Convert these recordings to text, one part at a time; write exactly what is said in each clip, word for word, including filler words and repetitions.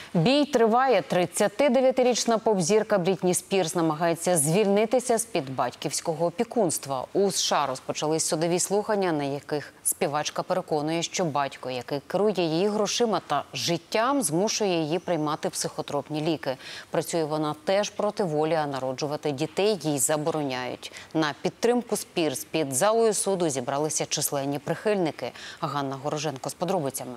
Бій триває. тридцятидев'ятирічна поп-зірка Брітні Спірс намагається звільнитися з-під батьківського опікунства. У США розпочались судові слухання, на яких співачка переконує, що батько, який керує її грошима та життям, змушує її приймати психотропні ліки. Працює вона теж проти волі, а народжувати дітей їй забороняють. На підтримку Спірс під залою суду зібралися численні прихильники. Ганна Гороженко з подробицями.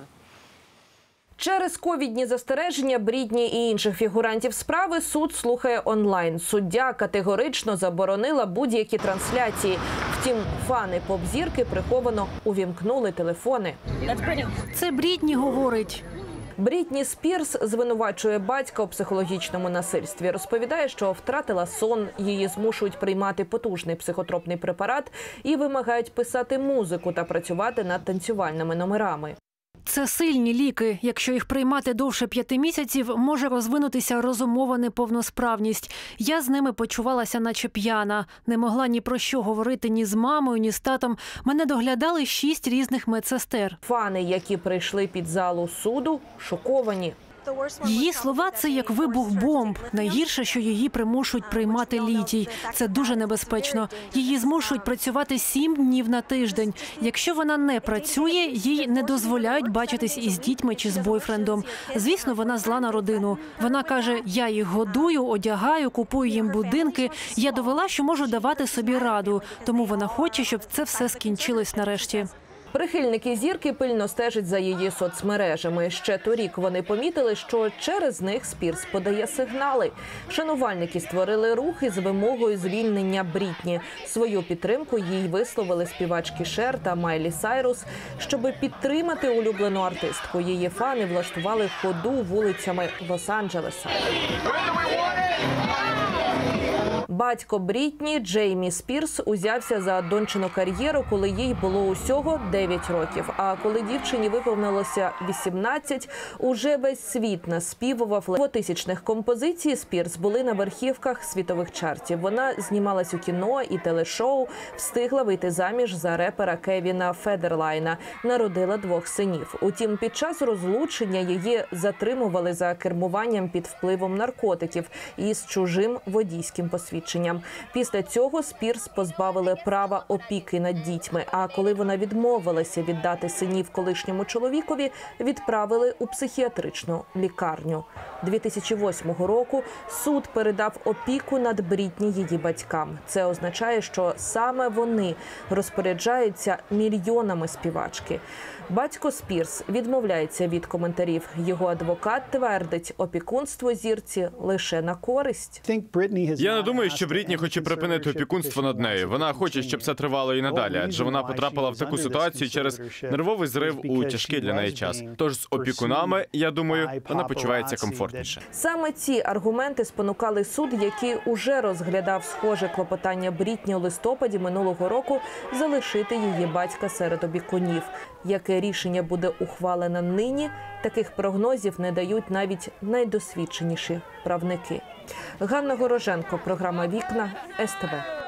Через ковідні застереження Брітні і інших фігурантів справи суд слухає онлайн. Суддя категорично заборонила будь-які трансляції. Втім, фани поп-зірки приховано увімкнули телефони. Це Брітні говорить. Брітні Спірс звинувачує батька у психологічному насильстві. Розповідає, що втратила сон, її змушують приймати потужний психотропний препарат і вимагають писати музику та працювати над танцювальними номерами. Це сильні ліки. Якщо їх приймати довше п'яти місяців, може розвинутися розумова неповносправність. Я з ними почувалася наче п'яна. Не могла ні про що говорити ні з мамою, ні з татом. Мене доглядали шість різних медсестер. Фани, які прийшли під залу суду, шоковані. Її слова – це як вибух бомб. Найгірше, що її примушують приймати літій. Це дуже небезпечно. Її змушують працювати сім днів на тиждень. Якщо вона не працює, їй не дозволяють бачитись із дітьми чи з бойфрендом. Звісно, вона зла на родину. Вона каже, я їх годую, одягаю, купую їм будинки. Я довела, що можу давати собі раду. Тому вона хоче, щоб це все скінчилось нарешті. Прихильники зірки пильно стежать за її соцмережами. Ще торік вони помітили, що через них Спірс подає сигнали. Шанувальники створили рух із вимогою звільнення Брітні. Свою підтримку їй висловили співачки Шер та Майлі Сайрус. Щоби підтримати улюблену артистку, її фани влаштували ходу вулицями Лос-Анджелеса. Батько Брітні, Джеймі Спірс, узявся за дончину кар'єру, коли їй було усього дев'ять років. А коли дівчині виповнилося вісімнадцять, уже весь світ наспівував двотисячних композицій Спірс були на верхівках світових чартів. Вона знімалась у кіно і телешоу, встигла вийти заміж за репера Кевіна Федерлайна, народила двох синів. Утім, під час розлучення її затримували за кермуванням під впливом наркотиків і з чужим водійським посвідченням. Після цього Спірс позбавили права опіки над дітьми, а коли вона відмовилася віддати синів колишньому чоловікові, відправили у психіатричну лікарню. дві тисячі восьмого року суд передав опіку над Брітні її батькам. Це означає, що саме вони розпоряджаються мільйонами співачки. Батько Спірс відмовляється від коментарів. Його адвокат твердить, опікунство зірці лише на користь. Я не думаю, що Брітні хоче припинити опікунство над нею. Вона хоче, щоб це тривало і надалі, адже вона потрапила в таку ситуацію через нервовий зрив у тяжкий для неї час. Тож з опікунами, я думаю, вона почувається комфортніше. Саме ці аргументи спонукали суд, який уже розглядав схоже клопотання Брітні у листопаді минулого року, залишити її батька серед опікунів. Яке рішення буде ухвалене нині, таких прогнозів не дають навіть найдосвідченіші правники. Ганна Гороженко, програма «Вікна», ес те ве.